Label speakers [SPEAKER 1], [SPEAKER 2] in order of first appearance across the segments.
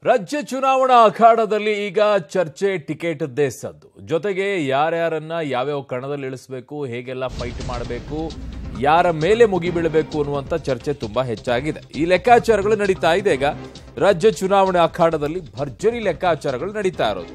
[SPEAKER 1] ರಾಜ್ಯ ಚುನಾವಣಾ ಅಖಾಡದಲ್ಲಿ ಈಗ ಚರ್ಚೆ ಟಿಕೆಟ್ದೇ ಸದ್ದು. ಜೊತೆಗೆ ಯಾರ್ಯಾರನ್ನ ಯಾವ್ಯಾವ ಕಣದಲ್ಲಿ ಇಳಿಸಬೇಕು, ಹೇಗೆಲ್ಲ ಫೈಟ್ ಮಾಡಬೇಕು, ಯಾರ ಮೇಲೆ ಮುಗಿಬೀಳಬೇಕು ಅನ್ನುವಂಥ ಚರ್ಚೆ ತುಂಬಾ ಹೆಚ್ಚಾಗಿದೆ. ಈ ಲೆಕ್ಕಾಚಾರಗಳು ನಡೀತಾ ಇದೆ. ಈಗ ರಾಜ್ಯ ಚುನಾವಣಾ ಅಖಾಡದಲ್ಲಿ ಭರ್ಜರಿ ಲೆಕ್ಕಾಚಾರಗಳು ನಡೀತಾ ಇರೋದು.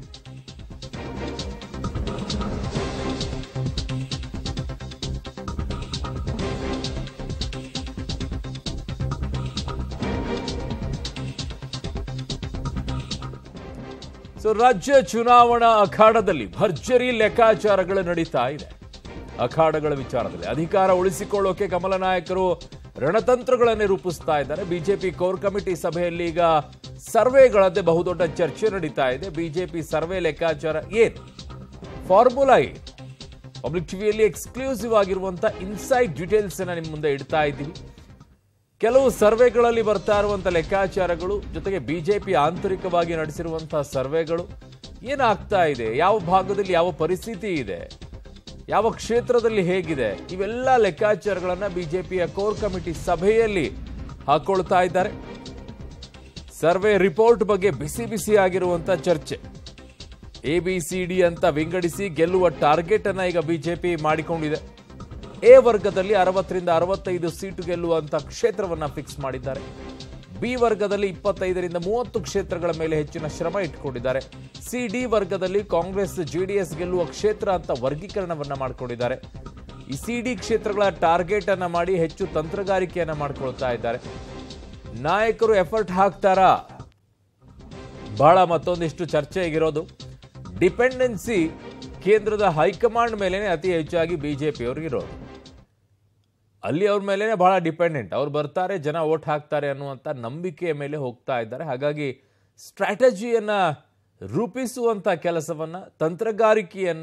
[SPEAKER 1] ರಾಜ್ಯ ಚುನಾವಣಾ ಅಖಾಡದಲ್ಲಿ ಭರ್ಜರಿ ಲೆಕ್ಕಾಚಾರಗಳು ನಡೀತಾ ಇದೆ. ಅಖಾಡಗಳ ವಿಚಾರದಲ್ಲಿ ಅಧಿಕಾರ ಉಳಿಸಿಕೊಳ್ಳೋಕೆ ಕಮಲ ನಾಯಕರು ರಣತಂತ್ರಗಳನ್ನೇ ರೂಪಿಸ್ತಾ ಇದ್ದಾರೆ. ಬಿಜೆಪಿ ಕೋರ್ ಕಮಿಟಿ ಸಭೆಯಲ್ಲಿ ಈಗ ಸರ್ವೆಗಳದ್ದೇ ಬಹುದೊಡ್ಡ ಚರ್ಚೆ ನಡೀತಾ ಇದೆ. ಬಿಜೆಪಿ ಸರ್ವೆ ಲೆಕ್ಕಾಚಾರ ಏನು, ಫಾರ್ಮುಲಾ ಏನು, ಪಬ್ಲಿಕ್ ಟಿವಿಯಲ್ಲಿ ಎಕ್ಸ್ಕ್ಲೂಸಿವ್ ಆಗಿರುವಂತಹ ಇನ್ಸೈಡ್ ಡೀಟೇಲ್ಸ್ ಅನ್ನ ನಿಮ್ಮ ಮುಂದೆ ಇಡ್ತಾ ಇದ್ದೀವಿ. ಕೆಲವು ಸರ್ವೆಗಳಲ್ಲಿ ಬರ್ತಾ ಇರುವಂತಹ ಲೆಕ್ಕಾಚಾರಗಳು, ಜೊತೆಗೆ ಬಿಜೆಪಿ ಆಂತರಿಕವಾಗಿ ನಡೆಸಿರುವಂತಹ ಸರ್ವೆಗಳು, ಏನಾಗ್ತಾ ಇದೆ, ಯಾವ ಭಾಗದಲ್ಲಿ ಯಾವ ಪರಿಸ್ಥಿತಿ ಇದೆ, ಯಾವ ಕ್ಷೇತ್ರದಲ್ಲಿ ಹೇಗಿದೆ, ಇವೆಲ್ಲ ಲೆಕ್ಕಾಚಾರಗಳನ್ನ ಬಿಜೆಪಿಯ ಕೋರ್ ಕಮಿಟಿ ಸಭೆಯಲ್ಲಿ ಹಾಕೊಳ್ತಾ ಇದ್ದಾರೆ. ಸರ್ವೆ ರಿಪೋರ್ಟ್ ಬಗ್ಗೆ ಬಿಸಿ ಬಿಸಿ ಆಗಿರುವಂತಹ ಚರ್ಚೆ. ABCD ಅಂತ ವಿಂಗಡಿಸಿ ಗೆಲ್ಲುವ ಟಾರ್ಗೆಟ್ ಅನ್ನ ಈಗ ಬಿಜೆಪಿ ಮಾಡಿಕೊಂಡಿದೆ. ಎ ವರ್ಗದಲ್ಲಿ 60ರಿಂದ 65 ಸೀಟು ಗೆಲ್ಲುವಂತ ಕ್ಷೇತ್ರವನ್ನ ಫಿಕ್ಸ್ ಮಾಡಿದ್ದಾರೆ. ಬಿ ವರ್ಗದಲ್ಲಿ 25ರಿಂದ 30 ಕ್ಷೇತ್ರಗಳ ಮೇಲೆ ಹೆಚ್ಚಿನ ಶ್ರಮ ಇಟ್ಕೊಂಡಿದ್ದಾರೆ. CD ವರ್ಗದಲ್ಲಿ ಕಾಂಗ್ರೆಸ್ JDS ಗೆಲ್ಲುವ ಕ್ಷೇತ್ರ ಅಂತ ವರ್ಗೀಕರಣವನ್ನ ಮಾಡಿಕೊಂಡಿದ್ದಾರೆ. ಈ CD ಕ್ಷೇತ್ರಗಳ ಟಾರ್ಗೆಟ್ ಅನ್ನ ಮಾಡಿ ಹೆಚ್ಚು ತಂತ್ರಗಾರಿಕೆಯನ್ನ ಮಾಡ್ಕೊಳ್ತಾ ಇದ್ದಾರೆ. ನಾಯಕರು ಎಫರ್ಟ್ ಹಾಕ್ತಾರಾ, ಬಹಳ ಮತ್ತೊಂದಿಷ್ಟು ಚರ್ಚೆ ಆಗಿರೋದು. ಡಿಪೆಂಡೆನ್ಸಿ ಕೇಂದ್ರದ ಹೈಕಮಾಂಡ್ ಮೇಲೇನೆ ಅತಿ ಹೆಚ್ಚಾಗಿ ಬಿಜೆಪಿಯವ್ರಿಗಿರೋದು. ಅಲ್ಲಿ ಅವ್ರ ಮೇಲೇನೆ ಬಹಳ ಡಿಪೆಂಡೆಂಟ್. ಅವ್ರು ಬರ್ತಾರೆ, ಜನ ಓಟ್ ಹಾಕ್ತಾರೆ ಅನ್ನುವಂಥ ನಂಬಿಕೆಯ ಮೇಲೆ ಹೋಗ್ತಾ ಇದ್ದಾರೆ. ಹಾಗಾಗಿ ಸ್ಟ್ರಾಟಜಿಯನ್ನ ರೂಪಿಸುವಂಥ ಕೆಲಸವನ್ನ, ತಂತ್ರಗಾರಿಕೆಯನ್ನ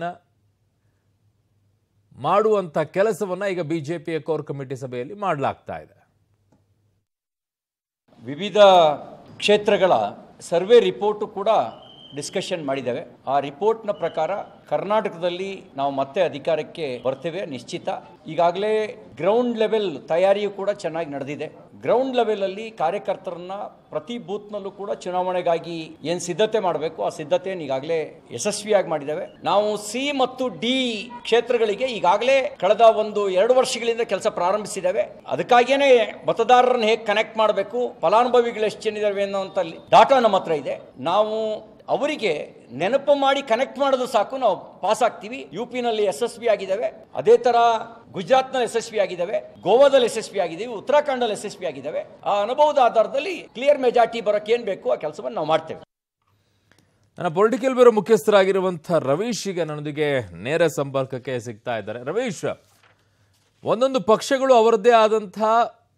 [SPEAKER 1] ಮಾಡುವಂಥ ಕೆಲಸವನ್ನ ಈಗ ಬಿಜೆಪಿಯ ಕೋರ್ ಕಮಿಟಿ ಸಭೆಯಲ್ಲಿ ಮಾಡಲಾಗ್ತಾ ಇದೆ.
[SPEAKER 2] ವಿವಿಧ ಕ್ಷೇತ್ರಗಳ ಸರ್ವೆ ರಿಪೋರ್ಟು ಕೂಡ ಡಿಸ್ಕಷನ್ ಮಾಡಿದ್ದೇವೆ. ಆ ರಿಪೋರ್ಟ್ನ ಪ್ರಕಾರ ಕರ್ನಾಟಕದಲ್ಲಿ ನಾವು ಮತ್ತೆ ಅಧಿಕಾರಕ್ಕೆ ಬರ್ತೇವೆ ನಿಶ್ಚಿತ. ಈಗಾಗಲೇ ಗ್ರೌಂಡ್ ಲೆವೆಲ್ ತಯಾರಿಯೂ ಕೂಡ ಚೆನ್ನಾಗಿ ನಡೆದಿದೆ. ಗ್ರೌಂಡ್ ಲೆವೆಲಲ್ಲಿ ಕಾರ್ಯಕರ್ತರನ್ನ ಪ್ರತಿ ಬೂತ್ನಲ್ಲೂ ಕೂಡ ಚುನಾವಣೆಗಾಗಿ ಏನು ಸಿದ್ಧತೆ ಮಾಡಬೇಕು ಆ ಸಿದ್ಧತೆಯನ್ನು ಈಗಾಗಲೇ ಯಶಸ್ವಿಯಾಗಿ ಮಾಡಿದ್ದೇವೆ. ನಾವು C ಮತ್ತು D ಕ್ಷೇತ್ರಗಳಿಗೆ ಈಗಾಗಲೇ ಕಳೆದ 1-2 ವರ್ಷಗಳಿಂದ ಕೆಲಸ ಪ್ರಾರಂಭಿಸಿದ್ದೇವೆ. ಅದಕ್ಕಾಗಿಯೇ ಮತದಾರರನ್ನು ಹೇಗೆ ಕನೆಕ್ಟ್ ಮಾಡಬೇಕು, ಫಲಾನುಭವಿಗಳು ಎಷ್ಟು ಜನ ಇದ್ದಾವೆ ಅನ್ನೋಂಥ ಡಾಟಾ ನಮ್ಮ ಹತ್ರ ಇದೆ. ನಾವು ಅವರಿಗೆ ನೆನಪು ಮಾಡಿ ಕನೆಕ್ಟ್ ಮಾಡೋದು ಸಾಕು, ನಾವು ಪಾಸ್ ಆಗ್ತೀವಿ. UPನಲ್ಲಿ ಯಶಸ್ವಿ ಆಗಿದ್ದಾವೆ, ಅದೇ ತರ ಗುಜರಾತ್ನಲ್ಲಿ ಯಶಸ್ವಿ ಆಗಿದ್ದಾವೆ, ಗೋವಾದಲ್ಲಿ ಯಶಸ್ವಿ ಆಗಿದ್ದೀವಿ, ಉತ್ತರಾಖಂಡಲ್ಲಿ ಯಶಸ್ವಿ ಆಗಿದ್ದಾವೆ. ಆ ಅನುಭವದ ಆಧಾರದಲ್ಲಿ ಕ್ಲಿಯರ್ ಮೆಜಾರಿಟಿ ಬರೋಕೆ ಏನ್ ಬೇಕು ಆ ಕೆಲಸವನ್ನು ನಾವು ಮಾಡ್ತೇವೆ.
[SPEAKER 1] ನನ್ನ ಪೊಲಿಟಿಕಲ್ ಬ್ಯೂರೋ ಮುಖ್ಯಸ್ಥರಾಗಿರುವಂತಹ ರವೀಶ್ ಈಗ ನನ್ನೊಂದಿಗೆ ನೇರ ಸಂಪರ್ಕಕ್ಕೆ ಸಿಗ್ತಾ ಇದ್ದಾರೆ. ರವೀಶ್, ಒಂದೊಂದು ಪಕ್ಷಗಳು ಅವರದ್ದೇ ಆದಂತಹ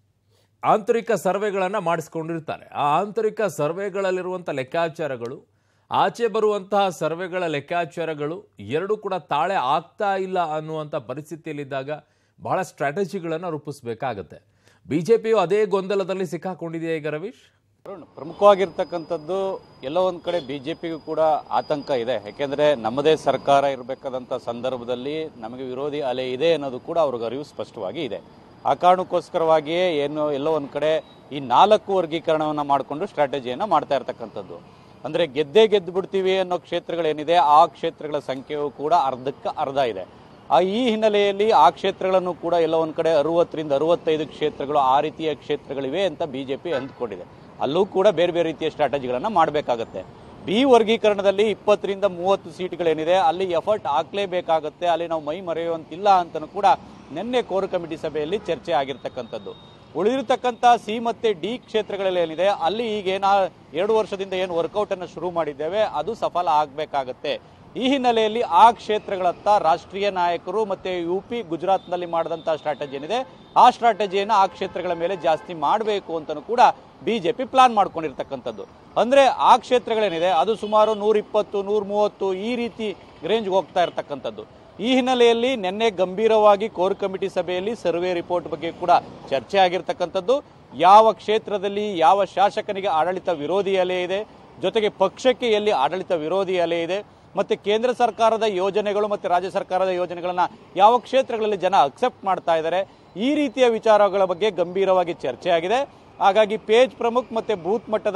[SPEAKER 1] ಆಂತರಿಕ ಸರ್ವೆಗಳನ್ನು ಮಾಡಿಸ್ಕೊಂಡಿರ್ತಾರೆ. ಆ ಆಂತರಿಕ ಸರ್ವೆಗಳಲ್ಲಿರುವಂಥ ಲೆಕ್ಕಾಚಾರಗಳು, ಆಚೆ ಬರುವಂತಹ ಸರ್ವೆಗಳ ಲೆಕ್ಕಾಚಾರಗಳು ಎರಡೂ ಕೂಡ ತಾಳೆ ಆಗ್ತಾ ಇಲ್ಲ ಅನ್ನುವಂಥ ಪರಿಸ್ಥಿತಿಯಲ್ಲಿದ್ದಾಗ ಬಹಳ ಸ್ಟ್ರಾಟಜಿಗಳನ್ನು ರೂಪಿಸಬೇಕಾಗತ್ತೆ. ಬಿಜೆಪಿಯು ಅದೇ ಗೊಂದಲದಲ್ಲಿ ಸಿಕ್ಕಾಕೊಂಡಿದೆಯಾ ಈಗ ರವೀಶ್?
[SPEAKER 3] ಪ್ರಮುಖವಾಗಿರ್ತಕ್ಕಂಥದ್ದು ಎಲ್ಲೋ ಒಂದು ಕಡೆ ಬಿಜೆಪಿಗೂ ಕೂಡ ಆತಂಕ ಇದೆ. ಯಾಕೆಂದರೆ ನಮ್ಮದೇ ಸರ್ಕಾರ ಇರಬೇಕಾದಂಥ ಸಂದರ್ಭದಲ್ಲಿ ನಮಗೆ ವಿರೋಧಿ ಅಲೆ ಇದೆ ಅನ್ನೋದು ಕೂಡ ಅವ್ರಿಗೆ ಅರಿವು ಸ್ಪಷ್ಟವಾಗಿ ಇದೆ. ಆ ಕಾರಣಕ್ಕೋಸ್ಕರವಾಗಿಯೇ ಎಲ್ಲೋ ಒಂದು ಕಡೆ ಈ 4 ವರ್ಗೀಕರಣವನ್ನು ಮಾಡಿಕೊಂಡು ಸ್ಟ್ರಾಟಜಿಯನ್ನು ಮಾಡ್ತಾ ಇರ್ತಕ್ಕಂಥದ್ದು. ಅಂದರೆ ಗೆದ್ದು ಬಿಡ್ತೀವಿ ಅನ್ನೋ ಕ್ಷೇತ್ರಗಳೇನಿದೆ ಆ ಕ್ಷೇತ್ರಗಳ ಸಂಖ್ಯೆಯು ಕೂಡ ಅರ್ಧಕ್ಕೆ ಅರ್ಧ ಇದೆ. ಈ ಹಿನ್ನೆಲೆಯಲ್ಲಿ ಆ ಕ್ಷೇತ್ರಗಳನ್ನು ಕೂಡ ಎಲ್ಲ ಒಂದು ಕಡೆ 60ರಿಂದ 65 ಕ್ಷೇತ್ರಗಳು ಆ ರೀತಿಯ ಕ್ಷೇತ್ರಗಳಿವೆ ಅಂತ ಬಿಜೆಪಿ ಅಂದ್ಕೊಂಡಿದೆ. ಅಲ್ಲೂ ಕೂಡ ಬೇರೆ ಬೇರೆ ರೀತಿಯ ಸ್ಟ್ರಾಟಜಿಗಳನ್ನು ಮಾಡಬೇಕಾಗತ್ತೆ. ಬಿ ವರ್ಗೀಕರಣದಲ್ಲಿ 20ರಿಂದ 30 ಸೀಟ್ಗಳೇನಿದೆ ಅಲ್ಲಿ ಎಫರ್ಟ್ ಹಾಕ್ಲೇಬೇಕಾಗತ್ತೆ. ಅಲ್ಲಿ ನಾವು ಮೈ ಮರೆಯುವಂತಿಲ್ಲ ಅಂತಲೂ ಕೂಡ ನಿನ್ನೆ ಕೋರ್ ಕಮಿಟಿ ಸಭೆಯಲ್ಲಿ ಚರ್ಚೆ ಆಗಿರ್ತಕ್ಕಂಥದ್ದು. ಉಳಿದಿರ್ತಕ್ಕಂಥ C ಮತ್ತು D ಕ್ಷೇತ್ರಗಳಲ್ಲಿ ಏನಿದೆ ಅಲ್ಲಿ ಈಗ 2 ವರ್ಷದಿಂದ ಏನು ವರ್ಕೌಟ್ ಅನ್ನು ಶುರು ಮಾಡಿದ್ದೇವೆ ಅದು ಸಫಲ ಆಗಬೇಕಾಗತ್ತೆ. ಈ ಹಿನ್ನೆಲೆಯಲ್ಲಿ ಆ ಕ್ಷೇತ್ರಗಳತ್ತ ರಾಷ್ಟ್ರೀಯ ನಾಯಕರು ಮತ್ತೆ UP ಗುಜರಾತ್ನಲ್ಲಿ ಮಾಡಿದಂಥ ಸ್ಟ್ರಾಟಜಿ ಏನಿದೆ ಆ ಸ್ಟ್ರಾಟಜಿಯನ್ನು ಆ ಕ್ಷೇತ್ರಗಳ ಮೇಲೆ ಜಾಸ್ತಿ ಮಾಡಬೇಕು ಅಂತಲೂ ಕೂಡ ಬಿಜೆಪಿ ಪ್ಲಾನ್ ಮಾಡ್ಕೊಂಡಿರ್ತಕ್ಕಂಥದ್ದು. ಅಂದರೆ ಆ ಕ್ಷೇತ್ರಗಳೇನಿದೆ ಅದು ಸುಮಾರು 120, 130 ಈ ರೀತಿ ರೇಂಜ್ಗೆ ಹೋಗ್ತಾ ಇರ್ತಕ್ಕಂಥದ್ದು. ಈ ಹಿನ್ನೆಲೆಯಲ್ಲಿ ನಿನ್ನೆ ಗಂಭೀರವಾಗಿ ಕೋರ್ ಕಮಿಟಿ ಸಭೆಯಲ್ಲಿ ಸರ್ವೆ ರಿಪೋರ್ಟ್ ಬಗ್ಗೆ ಕೂಡ ಚರ್ಚೆ ಆಗಿರ್ತಕ್ಕಂಥದ್ದು. ಯಾವ ಕ್ಷೇತ್ರದಲ್ಲಿ ಯಾವ ಶಾಸಕನಿಗೆ ಆಡಳಿತ ವಿರೋಧಿ ಅಲೆ ಇದೆ, ಜೊತೆಗೆ ಪಕ್ಷಕ್ಕೆ ಎಲ್ಲಿ ಆಡಳಿತ ವಿರೋಧಿ ಅಲೆ ಇದೆ, ಮತ್ತೆ ಕೇಂದ್ರ ಸರ್ಕಾರದ ಯೋಜನೆಗಳು ಮತ್ತು ರಾಜ್ಯ ಸರ್ಕಾರದ ಯೋಜನೆಗಳನ್ನ ಯಾವ ಕ್ಷೇತ್ರಗಳಲ್ಲಿ ಜನ ಅಕ್ಸೆಪ್ಟ್ ಮಾಡ್ತಾ ಇದ್ದಾರೆ, ಈ ರೀತಿಯ ವಿಚಾರಗಳ ಬಗ್ಗೆ ಗಂಭೀರವಾಗಿ ಚರ್ಚೆ ಆಗಿದೆ. ಹಾಗಾಗಿ ಪೇಜ್ ಪ್ರಮುಖ್ ಮತ್ತೆ ಬೂತ್ ಮಟ್ಟದ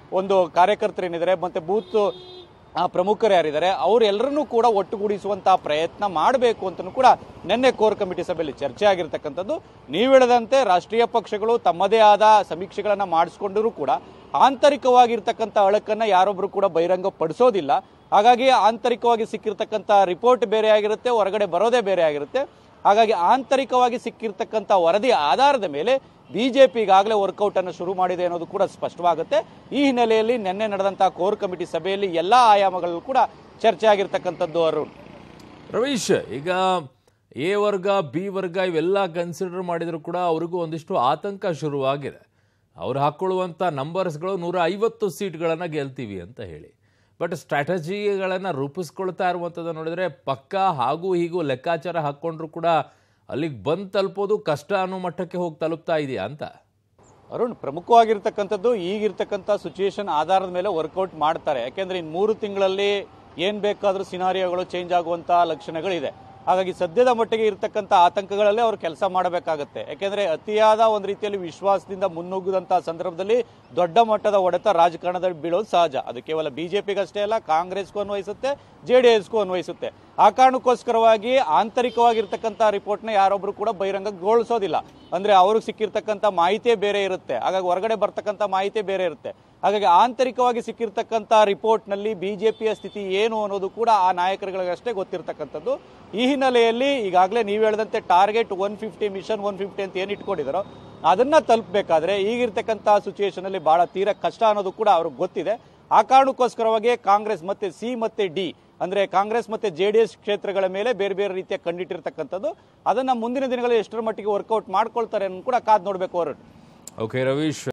[SPEAKER 3] ಒಂದು ಕಾರ್ಯಕರ್ತರೇನಿದ್ದಾರೆ ಮತ್ತೆ ಬೂತ್ ಪ್ರಮುಖರು ಯಾರಿದ್ದಾರೆ ಅವರೆಲ್ಲರನ್ನೂ ಕೂಡ ಒಟ್ಟುಗೂಡಿಸುವಂತಹ ಪ್ರಯತ್ನ ಮಾಡಬೇಕು ಅಂತಲೂ ಕೂಡ ನಿನ್ನೆ ಕೋರ್ ಕಮಿಟಿ ಸಭೆಯಲ್ಲಿ ಚರ್ಚೆ ಆಗಿರ್ತಕ್ಕಂಥದ್ದು. ನೀವು ಹೇಳದಂತೆ ರಾಷ್ಟ್ರೀಯ ಪಕ್ಷಗಳು ತಮ್ಮದೇ ಆದ ಸಮೀಕ್ಷೆಗಳನ್ನ ಮಾಡಿಸ್ಕೊಂಡರೂ ಕೂಡ ಆಂತರಿಕವಾಗಿರ್ತಕ್ಕಂಥ ಅಳಕನ್ನ ಯಾರೊಬ್ರು ಕೂಡ ಬಹಿರಂಗ ಪಡಿಸೋದಿಲ್ಲ. ಹಾಗಾಗಿ ಆಂತರಿಕವಾಗಿ ಸಿಕ್ಕಿರ್ತಕ್ಕಂಥ ರಿಪೋರ್ಟ್ ಬೇರೆ ಆಗಿರುತ್ತೆ, ಹೊರಗಡೆ ಬರೋದೇ ಬೇರೆ ಆಗಿರುತ್ತೆ. ಹಾಗಾಗಿ ಆಂತರಿಕವಾಗಿ ಸಿಕ್ಕಿರ್ತಕ್ಕಂಥ ವರದಿ ಆಧಾರದ ಮೇಲೆ ಬಿಜೆಪಿ ಈಗಾಗಲೇ ವರ್ಕೌಟ್ ಅನ್ನು ಶುರು ಮಾಡಿದೆ ಅನ್ನೋದು ಕೂಡ ಸ್ಪಷ್ಟವಾಗುತ್ತೆ. ಈ ಹಿನ್ನೆಲೆಯಲ್ಲಿ ನಿನ್ನೆ ನಡೆದಂತಹ ಕೋರ್ ಕಮಿಟಿ ಸಭೆಯಲ್ಲಿ ಎಲ್ಲಾ ಆಯಾಮಗಳಲ್ಲೂ ಕೂಡ ಚರ್ಚೆ ಆಗಿರ್ತಕ್ಕಂಥದ್ದು. ಅರುಣ್,
[SPEAKER 1] ರವೀಶ್, ಈಗ ಎ ವರ್ಗ ಬಿ ವರ್ಗ ಇವೆಲ್ಲ ಕನ್ಸಿಡರ್ ಮಾಡಿದ್ರು ಕೂಡ ಅವ್ರಿಗೂ ಒಂದಿಷ್ಟು ಆತಂಕ ಶುರುವಾಗಿದೆ. ಅವ್ರು ಹಾಕೊಳ್ಳುವಂಥ ನಂಬರ್ಸ್ಗಳು 150 ಸೀಟ್ಗಳನ್ನು ಗೆಲ್ತೀವಿ ಅಂತ ಹೇಳಿ. ಬಟ್ ಸ್ಟ್ರಾಟಜಿಗಳನ್ನು ರೂಪಿಸ್ಕೊಳ್ತಾ ಇರುವಂಥದ್ದು ನೋಡಿದರೆ ಪಕ್ಕಾ ಹಾಗೂ ಹೀಗೂ ಲೆಕ್ಕಾಚಾರ ಹಾಕ್ಕೊಂಡ್ರು ಕೂಡ ಅಲ್ಲಿಗೆ ಬಂದು ತಲುಪೋದು ಕಷ್ಟ ಅನ್ನೋ ಮಟ್ಟಕ್ಕೆ ಹೋಗಿ ತಲುಪ್ತಾ ಇದೆಯಾ ಅಂತ.
[SPEAKER 3] ಅರುಣ್, ಪ್ರಮುಖವಾಗಿರ್ತಕ್ಕಂಥದ್ದು ಈಗಿರ್ತಕ್ಕಂಥ ಸಿಚುಯೇಷನ್ ಆಧಾರದ ಮೇಲೆ ವರ್ಕೌಟ್ ಮಾಡ್ತಾರೆ. ಯಾಕೆಂದ್ರೆ ಇನ್ನು 3 ತಿಂಗಳಲ್ಲಿ ಏನ್ ಬೇಕಾದ್ರೂ ಸಿನಾರಿಯೋಗಳು ಚೇಂಜ್ ಆಗುವಂತಹ ಲಕ್ಷಣಗಳಿದೆ. ಹಾಗಾಗಿ ಸದ್ಯದ ಮಟ್ಟಿಗೆ ಇರತಕ್ಕಂಥ ಆತಂಕಗಳಲ್ಲೇ ಅವರು ಕೆಲಸ ಮಾಡಬೇಕಾಗತ್ತೆ. ಯಾಕೆಂದ್ರೆ ಅತಿಯಾದ ಒಂದು ರೀತಿಯಲ್ಲಿ ವಿಶ್ವಾಸದಿಂದ ಮುನ್ನುಗ್ಗದಂತಹ ಸಂದರ್ಭದಲ್ಲಿ ದೊಡ್ಡ ಮಟ್ಟದ ಹೊಡೆತ ರಾಜಕಾರಣದಲ್ಲಿ ಬೀಳೋದು ಸಹಜ. ಅದು ಕೇವಲ ಬಿಜೆಪಿಗಷ್ಟೇ ಅಲ್ಲ, ಕಾಂಗ್ರೆಸ್ಗೂ ಅನ್ವಯಿಸುತ್ತೆ, JDSಗೂ ಅನ್ವಯಿಸುತ್ತೆ. ಆ ಕಾರಣಕ್ಕೋಸ್ಕರವಾಗಿ ಆಂತರಿಕವಾಗಿರ್ತಕ್ಕಂಥ ರಿಪೋರ್ಟ್ನ ಯಾರೊಬ್ರು ಕೂಡ ಬಹಿರಂಗಗೊಳಿಸೋದಿಲ್ಲ. ಅಂದ್ರೆ ಅವ್ರಿಗೆ ಸಿಕ್ಕಿರ್ತಕ್ಕಂಥ ಮಾಹಿತಿಯೇ ಬೇರೆ ಇರುತ್ತೆ, ಹಾಗಾಗಿ ಹೊರಗಡೆ ಬರ್ತಕ್ಕಂಥ ಮಾಹಿತಿ ಬೇರೆ ಇರುತ್ತೆ. ಹಾಗಾಗಿ ಆಂತರಿಕವಾಗಿ ಸಿಕ್ಕಿರ್ತಕ್ಕಂಥ ರಿಪೋರ್ಟ್ನಲ್ಲಿ ಬಿಜೆಪಿಯ ಸ್ಥಿತಿ ಏನು ಅನ್ನೋದು ಕೂಡ ಆ ನಾಯಕರುಗಳಿಗಷ್ಟೇ ಗೊತ್ತಿರ್ತಕ್ಕಂಥದ್ದು. ಈ ಹಿನ್ನೆಲೆಯಲ್ಲಿ ಈಗಾಗಲೇ ನೀವು ಹೇಳಿದಂತೆ ಟಾರ್ಗೆಟ್ 150 ಮಿಷನ್ 150 ಅಂತ ಏನು ಇಟ್ಕೊಂಡಿದ್ದಾರೋ ಅದನ್ನ ತಲುಪಬೇಕಾದ್ರೆ ಈಗಿರ್ತಕ್ಕಂಥ ಸಿಚುಯೇಷನ್ ಅಲ್ಲಿ ಬಹಳ ತೀರಾ ಕಷ್ಟ ಅನ್ನೋದು ಕೂಡ ಅವ್ರಿಗೆ ಗೊತ್ತಿದೆ. ಆ ಕಾರಣಕ್ಕೋಸ್ಕರವಾಗಿ ಕಾಂಗ್ರೆಸ್ ಮತ್ತೆ ಸಿ ಮತ್ತೆ ಡಿ ಅಂದ್ರೆ ಕಾಂಗ್ರೆಸ್ ಮತ್ತೆ JDS ಕ್ಷೇತ್ರಗಳ ಮೇಲೆ ಬೇರೆ ಬೇರೆ ರೀತಿಯ ಕಂಡಿಟ್ಟಿರ್ತಕ್ಕಂಥದ್ದು. ಅದನ್ನ ಮುಂದಿನ ದಿನಗಳಲ್ಲಿ ಎಷ್ಟರ ಮಟ್ಟಿಗೆ ವರ್ಕೌಟ್ ಮಾಡ್ಕೊಳ್ತಾರೆ ಅನ್ನೋ ಕೂಡ ಕಾದ್ ನೋಡ್ಬೇಕು ಅವರು.
[SPEAKER 1] ಓಕೆ ರವೀಶ್.